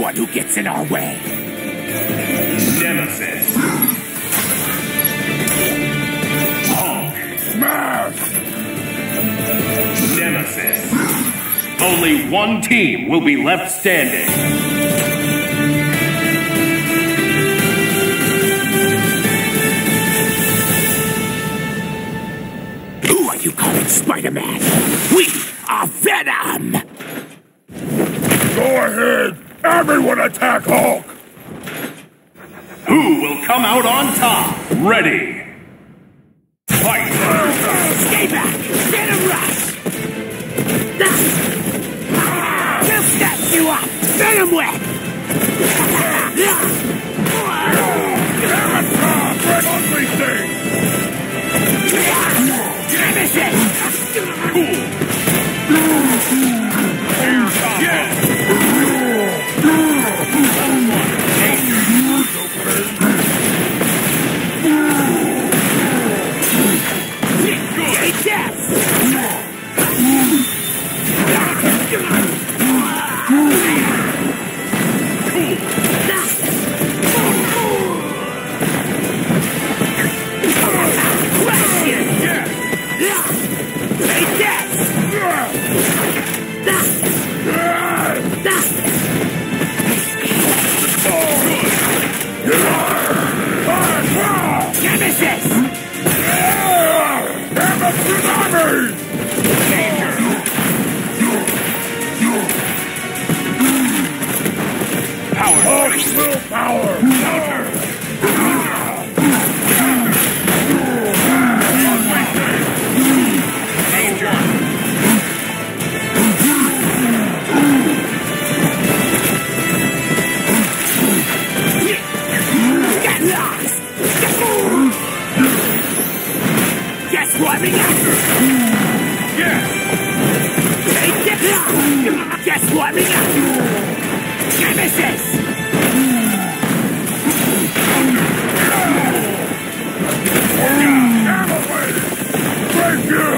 anyone who gets in our way. Nemesis. Hulk. Smash! Nemesis. Only one team will be left standing. Who are you calling Spider-Man? We are Venom! Go ahead! Everyone attack Hulk! Who will come out on top? Ready! Fight! Stay back! Venom Rush! He'll snap you up! Venom Whip! Red ugly thing! Nemesis! Cool! Yes! Guess what we got? Nemesis! Thank you!